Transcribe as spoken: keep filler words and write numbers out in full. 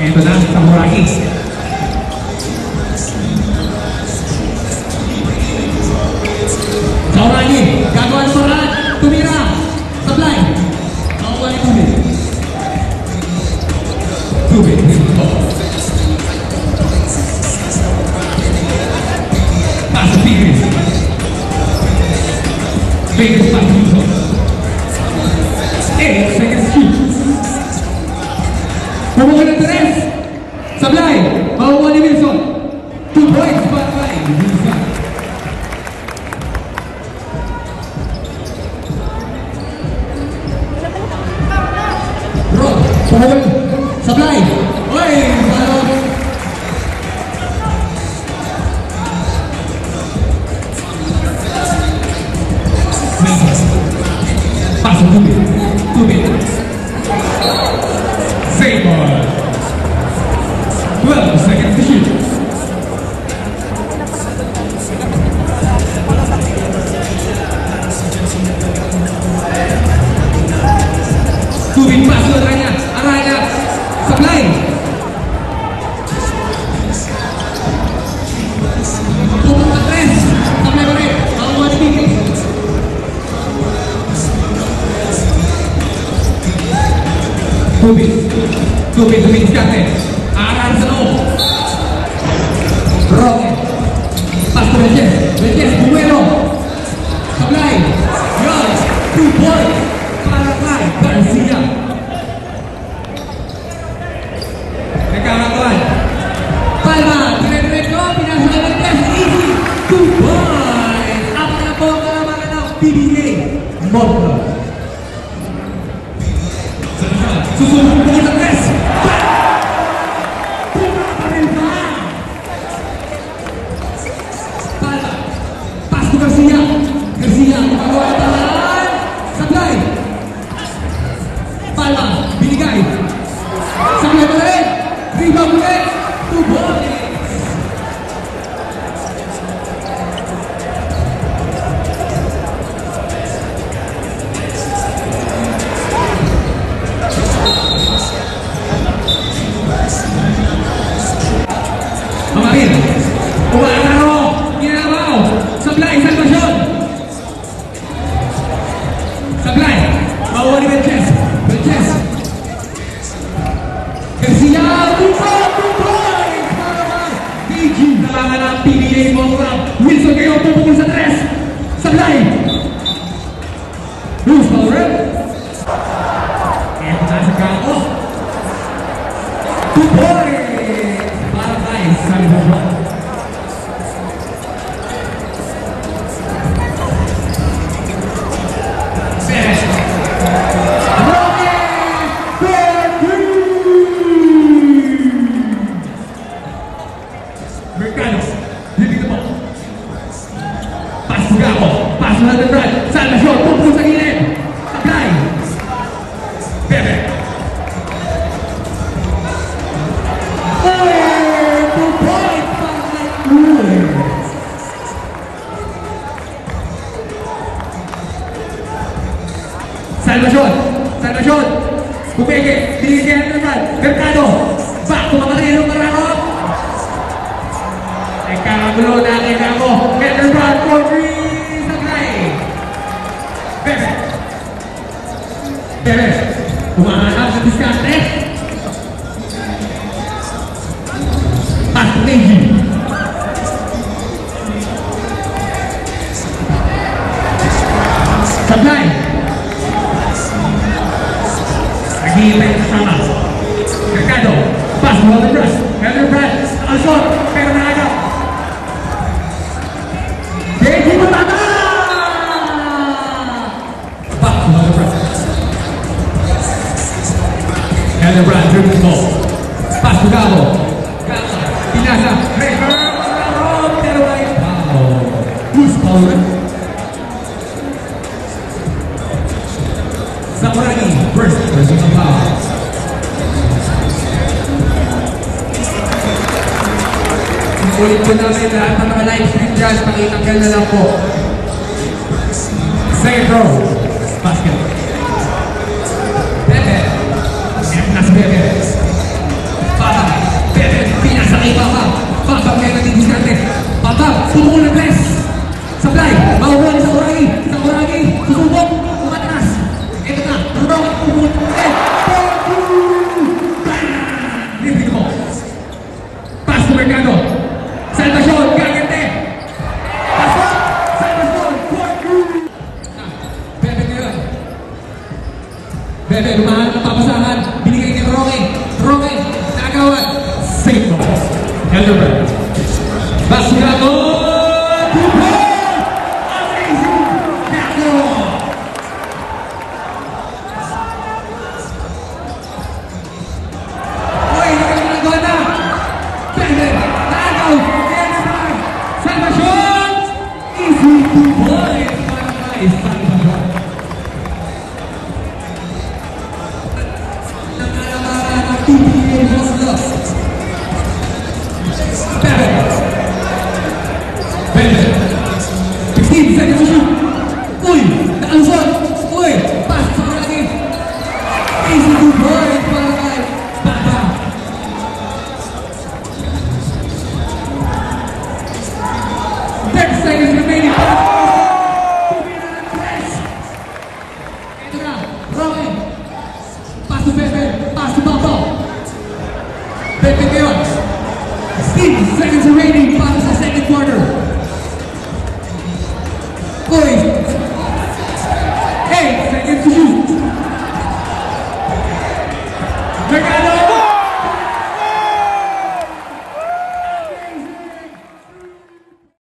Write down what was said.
Ito na, Samurai. Samurai, gagawa ng paraan. Tumira. Sablay. Nakakuha ni Tubig. Tubig. Pasok Tigres. Tigres pasok dito. Eh, second shoot. Pumuha ng Teres. Sablay. Makukuha ni Wilson. Two points para kay Wilson. Rock. Pumuha. Sablay. Oy, palo. Pasok Tubig. Tubig. Save ball. twelve seconds to shoot. Tubig pasok Aranya. Aranya. Sablay. Pumunta tres. Sablay pa rin. Makuha ni Tigres. Tubig. Tubig, tubig, diskarte. Aral sa loob. Roque. Pas to Beljes. Beljes, Buero. Sablay. Yon. Two points. Para kay Garcia. Nagkakakuan. Palma. Dire-diretso. Pinasa ka ng tres. Easy. Two points. Up na po ang kalamangan ng P B A. Morto. Susunod po sa tres. Pura pa rin pa. Palma. Pas to Garcia. Garcia. Magawa na talaan. Sablay. Palma. Binigay. Sablay pa rin. Rebound ulit. Two points. Mamarin. Umaararo. Ginagawa. Sablay. Salvacion. Sablay. Makuha ni Beljes. Beljes. Garcia. Tupo. Tupo. D G. Kailangan ng P B A program. Wilson kayo. Pupukul sa tres. Sablay. Loose power. Eto na sa kako. Tupo. Para kay Salvacion. Perez. Roque. Mercado. Dito po. Paso Gapo. Paso natin Brad. Salvacion. Pupukul sa gilid. Sablay. Pepe. Salvacion. Salvacion. Bumeke. Binigyan naman. Mercado. Back to Mamarino Mararot. Ay kakagulo na kay Gapo. Enderbrand for three. Sablay. Pepe. Pepe. Umahanap sa diskarte. Pas to Neji. Sablay. Hihintay kasama. Mercado. Pas mo ang Brad. Enderbrand. Alson. Pero naagap. Deji matata! Back to Enderbrand. Enderbrand dribbling ball. Pas to Gabo. Gabo. Pinasa. Refer. Pero ay foul. Who's foul? Samurai. First personal foul. Ulit po namin lahat ng mga live stream dyan. Pakitanggal na lang po. Second row. Basket. Pepe. And nas Pepe. Para. kay Papa. Papa kaya nagdidiskarte. Papa, pumukul ng press. Supply, makukuha ni Sakuragi. Sakuragi, susubok, umataas. Ito na, Rurong, pumukul. Eh, Libre mo. Pass to Mercado. Salvacion, gagante. Pasok, Salvacion, Bebe ngayon. Bebe, lumahan ng papasahan. Binigay kay Roque. Roque, nakagawan. Safe mo. Helderberg. Basugado. Amazing. Gato. Uy, nakagawa na. Bebe, nakagaw. Kaya na pa. Salvacion. Easy two points. Para kay Salvacion. Nakalabara ng two points. Bebe. Bebe. fifteen seconds to shoot. Uy, nakalusot. Uy, pass sa lagi. Easy two points para kay Papa. thirty seconds remaining. Ito na, Roque. Pass to Bebe. Pass to Papa. Bebe ngayon. sixteen seconds remaining para sa second quarter.